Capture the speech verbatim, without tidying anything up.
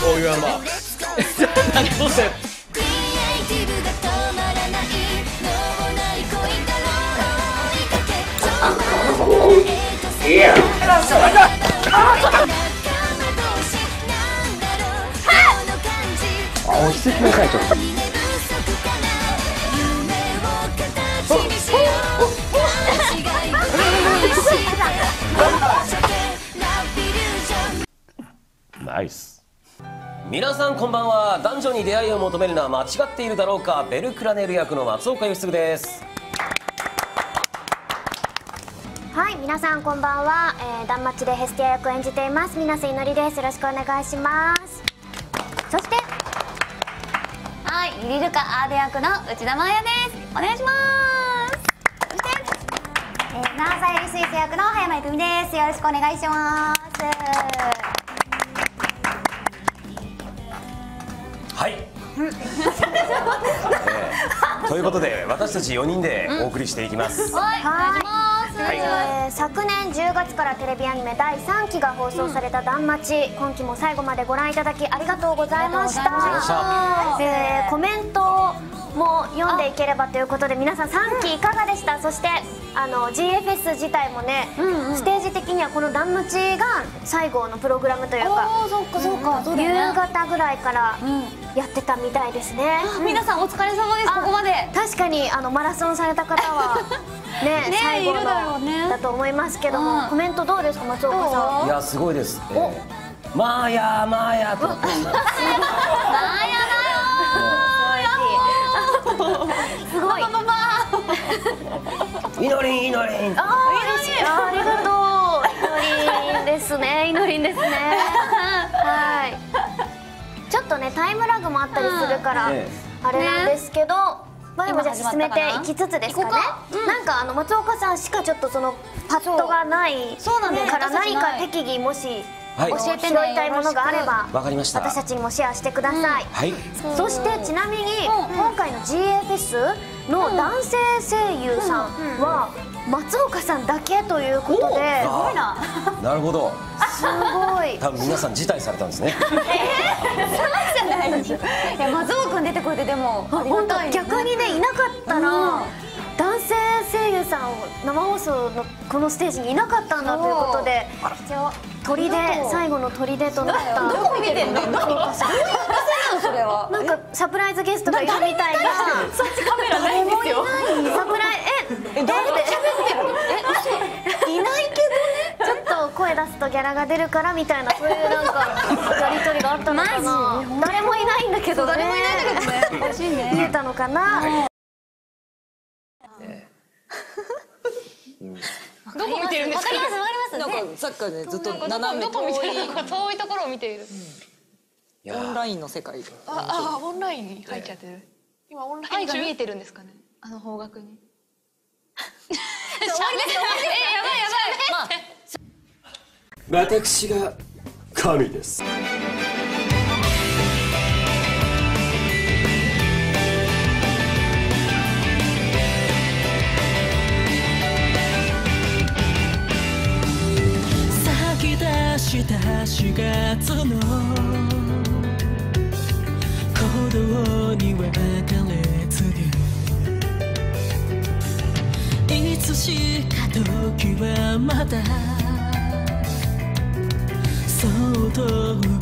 おいやま何どうしていや落ち着きなさいちょっと。ナイス。皆さんこんばんは。男女に出会いを求めるのは間違っているだろうか。ベルクラネル役の松岡義嗣です。 はい、皆さんこんばんは。えー、ダンマッチでヘスティア役を演じています水瀬いのりです。よろしくお願いします。そしてはい、リルカアーデ役の内田真彩です。お願いします。そして、えー、ナーサエリスイス役の葉山郁美です。よろしくお願いします。 はい、えー、ということで私たちよにんでお送りしていきます。 はい、お願いします。 はい、えー、昨年じゅうがつからテレビアニメだいさんきが放送されたダンマチ、今期も最後までご覧いただきありがとうございました。えー、コメントも読んでいければということで、皆さんさんきいかがでした？そしてあの ジーエフエス 自体もね、うんうん、ステージ的にはこのダンマチが最後のプログラムというか、夕方ぐらいからやってたみたいですね。 皆さんお疲れ様です。ここまで確かにあのマラソンされた方はね最後のだと思いますけども、コメントどうですか松岡さん？ いやすごいです。えー、まあやまあやと思ってます。まあやだよ。すごい。いのりんいのりん。ああ嬉しい。ありがとう。いのりんですね。いのりんですね。はい。ちょっとねタイムラグもあったりするからあれなんですけど、まあでもじゃあ進めていきつつですかね。なんかあの松岡さんしかちょっとそのパッドがないから何か適宜もし教えて拾いたいものがあれば私たちにもシェアしてください。そしてちなみに今回の ジーエフエス の男性声優さんは松岡さんだけということで、すごいな。 なるほど。 すごい。 多分皆さん辞退されたんですね。 ええ、そうじゃないでしょ。いや松岡君出てくれてでも本当逆にねいなかったら男性声優さん生放送のこのステージにいなかったんだということで、砦最後の砦となった。 どこ見てんの？何？それはなんかサプライズゲストがいるみたいな。 そっちカメラないんですよ。 サプライええ誰で喋ってる？えいないけどね。 ちょっと声出すとギャラが出るからみたいな、そういうなんかやり取りがあったのかな。誰もいないんだけどね。 誰もいないんだけどね。欲しいね。 見えたのかな。 どこ見てるんですか？ わかりますわかります。 なんかさっきからねずっと斜めどこ見てるのか遠いところを見ている。 オンラインの世界。 ああオンラインに入っちゃってる。今オンラインが見えてるんですかね。あの方角に。えやばいやばい。 私が神です。したしがつの鼓動に別れ継ぐ、いつしか時はまたそっと